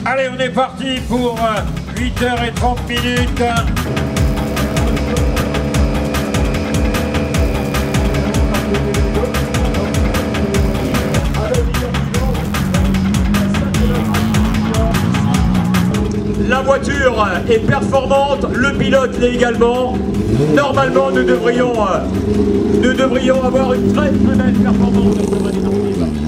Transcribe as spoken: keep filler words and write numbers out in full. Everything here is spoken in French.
Allez, on est parti pour huit heures trente minutes. La voiture est performante, le pilote l'est également. Normalement, nous devrions, nous devrions avoir une très très belle performance.